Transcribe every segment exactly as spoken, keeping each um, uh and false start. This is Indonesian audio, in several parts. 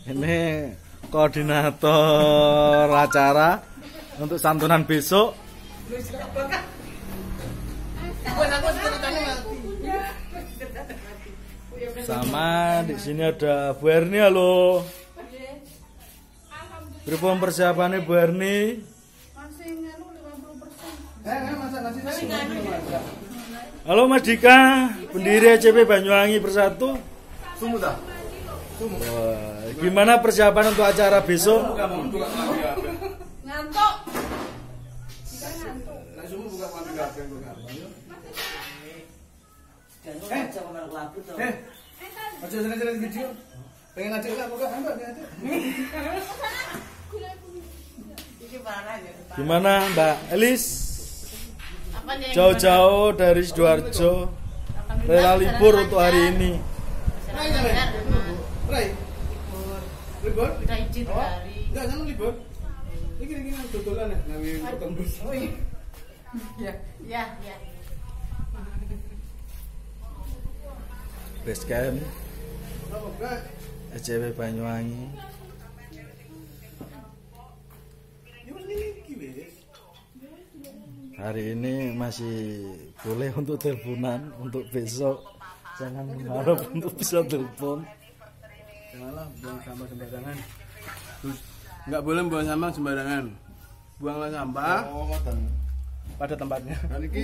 Ini koordinator acara untuk santunan besok. Sama di sini ada Bu Erni, halo. Berapa persiapannya Bu Erni? Halo Mas Dika, pendiri A C P Banyuwangi Bersatu. Wah, gimana persiapan untuk acara besok? Ngantuk. Eh, aja jalan-jalan video. Pengen ngajak enggak? Pokoknya enggak ngajak. Gimana Mbak Elis? Jauh-jauh dari Sidoarjo, rela libur untuk hari ini. Rai. Libur? Kita izin hari. Enggak, jangan libur. Ini gini-gini dodolan ya, ngawi tembus. Ya, ya, ya. Base camp A C P Banyuwangi. Hari ini masih boleh untuk teleponan, untuk besok jangan mengharap untuk bisa telepon. Janganlah buang sampah sembarangan. Terus nggak boleh buang sampah sembarangan. Buanglah sampah pada tempatnya. Dan ini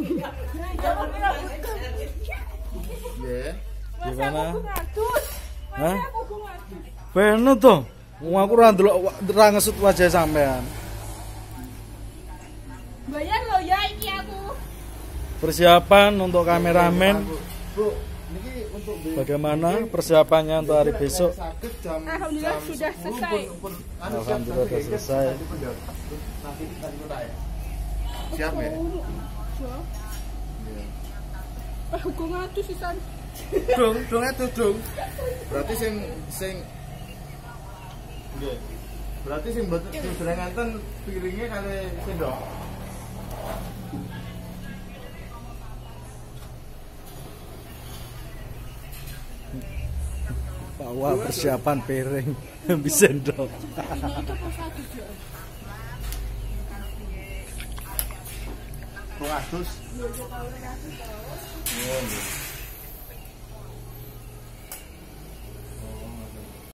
gimana? Hah? Bener tuh. Wong aku ora ndelok ora ngesut wajah sampean. Bayar lo ya iki aku. Persiapan untuk kameramen. Bu, niki untuk Bagaimana persiapannya untuk hari besok? Alhamdulillah sudah selesai. Alhamdulillah sudah selesai. Siap ya? Eh, hukum atuh sisan. Dong, dong itu dong. Berarti sing sing nggih. Berarti sing mboten sing berenganten piringnya kali sendok. Bawa persiapan piring bisa sendok. Rong atus.